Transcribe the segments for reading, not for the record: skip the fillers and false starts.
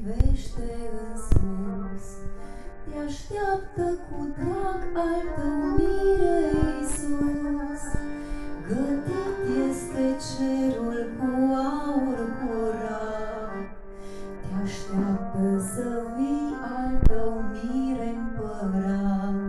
privește în sus. Te așteaptă cu drag al tău mire, Iisus. Gătit este cerul cu aur curat. Te așteaptă să vii al tău mire împărat.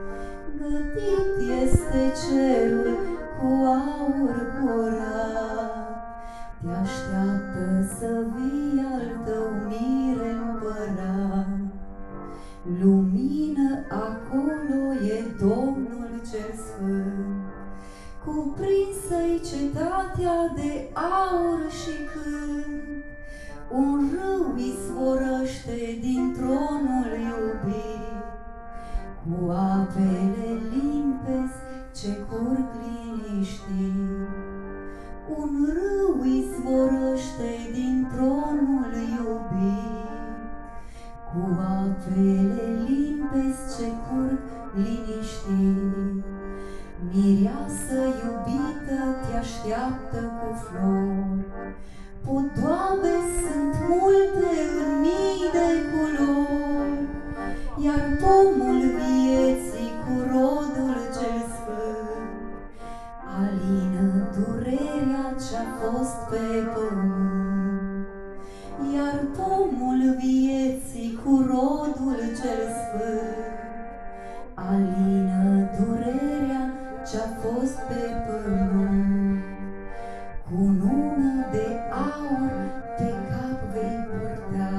Gătit este cerul cu aur curat. Te așteaptă să vii al tău mire împărat. Lumină acolo e Domnul cel Sfânt, cuprinsă-i cetatea de aur și cânt. Un râu izvorăște din tronul iubit, cu apele limpezi ce curg liniștit. Un râu izvorăște din tronul iubit, cu apele limpezi ce curg liniștit. Mireasă iubită te așteaptă cu flori, podoabe sunt multe în mii de culori, iar pomul vieții cu rodul cel sfânt alină durerea ce-a fost pe pământ. Iar pomul vieții cu rodul cel sfânt alină durerea ce-a fost pe pământ. Cu nună de aur pe cap vei purta,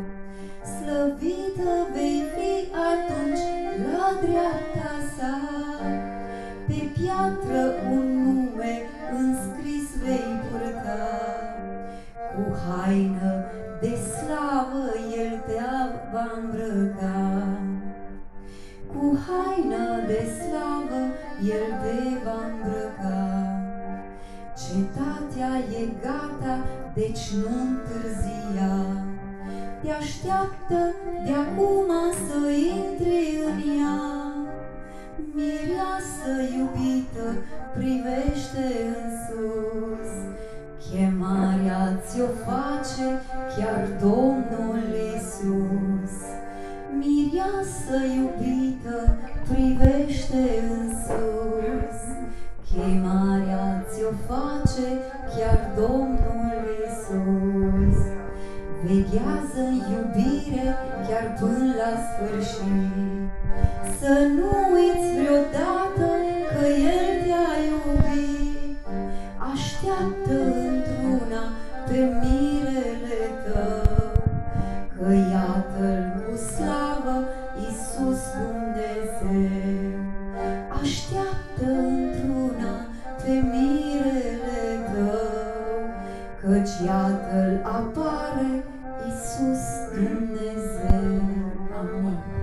slăvită vei fi atunci la dreapta sa. Pe piatră un nume înscris vei purta, cu haină de slavă el te va îmbrăca. Cu haină de slavă el te va îmbrăca. Cetatea e gata, deci nu întârzia. Te așteaptă de acum să intri în ea. Mireasă iubită privește în sus, chemarea ți-o face chiar Domnul Iisus. Mireasă iubită privește în sus, chemarea ți-o face chiar Domnul Iisus. Veghează în iubire chiar până la sfârșit, să nu uiți vreodată că El te-a iubit. Așteaptă într-una pe mirele tău, că iată-L cu slavă, Iisus Dumnezeu. Așteaptă într-una pe mirele tău, căci iată-L apare, Iisus Dumnezeu. Amin.